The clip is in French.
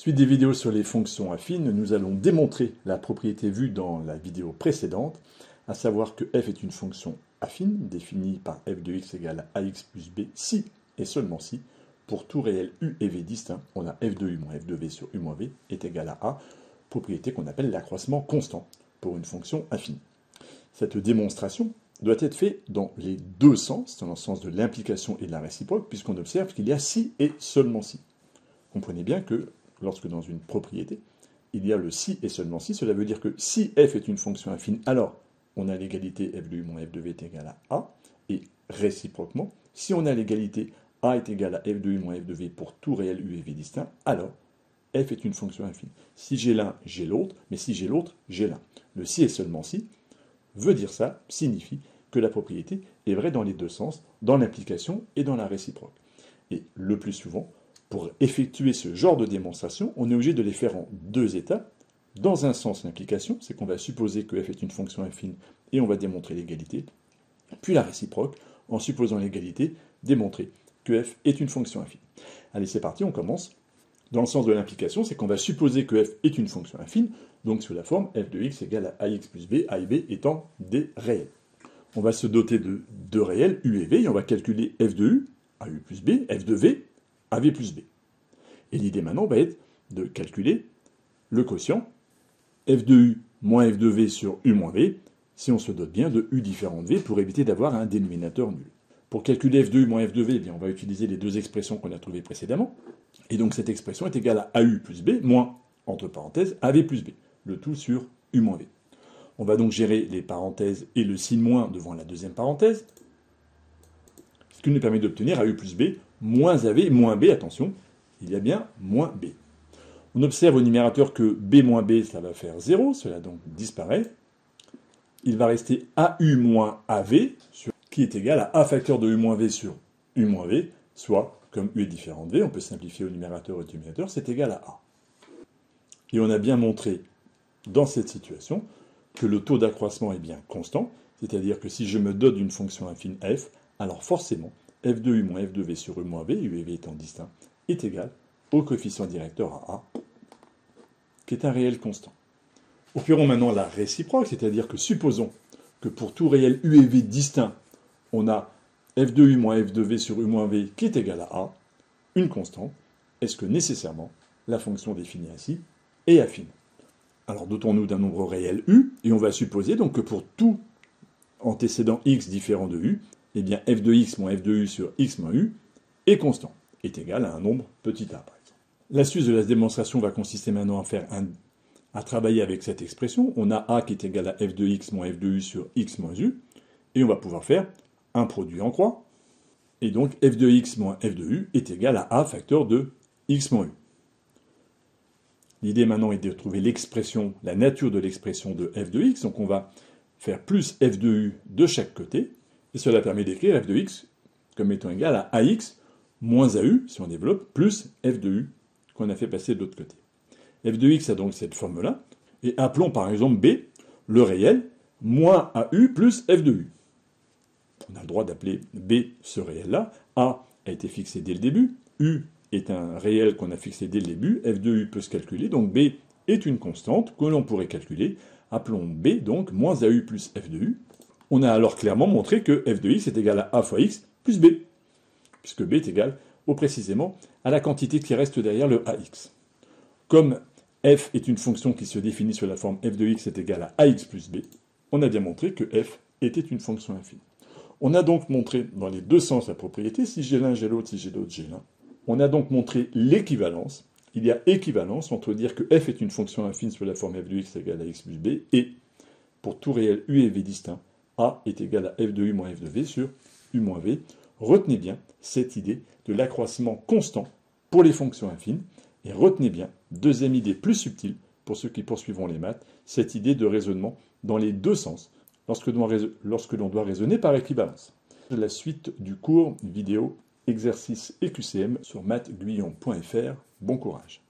Suite des vidéos sur les fonctions affines, nous allons démontrer la propriété vue dans la vidéo précédente, à savoir que f est une fonction affine, définie par f de x égale à ax plus b si et seulement si, pour tout réel u et v distinct, on a f de u moins f de v sur u moins v est égal à a, propriété qu'on appelle l'accroissement constant pour une fonction affine. Cette démonstration doit être faite dans les deux sens, dans le sens de l'implication et de la réciproque, puisqu'on observe qu'il y a si et seulement si. Comprenez bien que lorsque dans une propriété, il y a le si et seulement si, cela veut dire que si f est une fonction affine, alors on a l'égalité f de u moins f de v est égal à a, et réciproquement, si on a l'égalité a est égal à f de u moins f de v pour tout réel u et v distinct, alors f est une fonction affine. Si j'ai l'un, j'ai l'autre, mais si j'ai l'autre, j'ai l'un. Le si et seulement si veut dire ça, signifie que la propriété est vraie dans les deux sens, dans l'implication et dans la réciproque. Et le plus souvent, pour effectuer ce genre de démonstration, on est obligé de les faire en deux étapes. Dans un sens, l'implication, c'est qu'on va supposer que f est une fonction affine et on va démontrer l'égalité. Puis la réciproque, en supposant l'égalité, démontrer que f est une fonction affine. Allez, c'est parti, on commence. Dans le sens de l'implication, c'est qu'on va supposer que f est une fonction affine, donc sous la forme f de x égale à ax plus b, a et b étant des réels. On va se doter de deux réels, u et v, et on va calculer f de u, a u plus b, f de v, a v plus b. Et l'idée maintenant va être de calculer le quotient f de u moins f de v sur u moins v, si on se dote bien de u différent de v pour éviter d'avoir un dénominateur nul. Pour calculer f de u moins f de v, eh bien, on va utiliser les deux expressions qu'on a trouvées précédemment. Et donc cette expression est égale à AU plus B moins, entre parenthèses, AV plus B. Le tout sur U moins V. On va donc gérer les parenthèses et le signe moins devant la deuxième parenthèse, ce qui nous permet d'obtenir AU plus B moins AV moins B. Attention, il y a bien moins B. On observe au numérateur que B moins B, ça va faire 0, cela donc disparaît. Il va rester AU moins AV, qui est égal à A facteur de U moins V sur U moins V, soit, comme U est différent de V, on peut simplifier au numérateur et au dénominateur, c'est égal à A. Et on a bien montré, dans cette situation, que le taux d'accroissement est bien constant, c'est-à-dire que si je me dote d'une fonction affine f, alors forcément, f de u moins f de v sur u moins v, u et v étant distincts, est égal au coefficient directeur à A, qui est un réel constant. Opérons maintenant la réciproque, c'est-à-dire que supposons que pour tout réel u et v distinct, on a f de u moins f de v sur u moins v qui est égal à A, une constante, est-ce que nécessairement la fonction définie ainsi est affine? Alors dotons-nous d'un nombre réel u, et on va supposer donc que pour tout antécédent x différent de u, eh bien f de x moins f de u sur x moins u est constant, est égal à un nombre petit a par exemple. La suite de la démonstration va consister maintenant à travailler avec cette expression. On a a qui est égal à f de x moins f de u sur x moins u, et on va pouvoir faire un produit en croix, et donc f de x moins f de u est égal à a facteur de x moins u. L'idée maintenant est de trouver l'expression, la nature de l'expression de f de x, donc on va faire plus f de u de chaque côté, et cela permet d'écrire f de x comme étant égal à ax moins au, si on développe, plus f de u qu'on a fait passer de l'autre côté. F de x a donc cette forme-là, et appelons par exemple b, le réel, moins au plus f de u. On a le droit d'appeler B ce réel-là. A été fixé dès le début. U est un réel qu'on a fixé dès le début. F de U peut se calculer. Donc B est une constante que l'on pourrait calculer. Appelons B donc moins AU plus F de U. On a alors clairement montré que F de X est égal à A fois X plus B. Puisque B est égal précisément à la quantité qui reste derrière le AX. Comme F est une fonction qui se définit sur la forme F de X est égal à AX plus B, on a bien montré que F était une fonction affine. On a donc montré dans les deux sens la propriété, si j'ai l'un, j'ai l'autre, si j'ai l'autre, j'ai l'un. On a donc montré l'équivalence. Il y a équivalence entre dire que f est une fonction affine sous la forme f de x égale à x plus b, et, pour tout réel u et v distinct, a est égal à f de u moins f de v sur u moins v. Retenez bien cette idée de l'accroissement constant pour les fonctions affines, et retenez bien, deuxième idée plus subtile, pour ceux qui poursuivront les maths, cette idée de raisonnement dans les deux sens, lorsque l'on doit raisonner par équivalence. La suite du cours vidéo exercice EQCM sur mathsguyon.fr. Bon courage.